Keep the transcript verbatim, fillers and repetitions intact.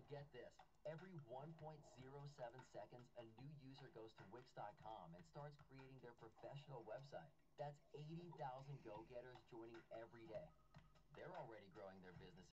But get this, every one point zero seven seconds, a new user goes to Wix dot com and starts creating their professional website. That's eighty thousand go-getters joining every day. They're already growing their business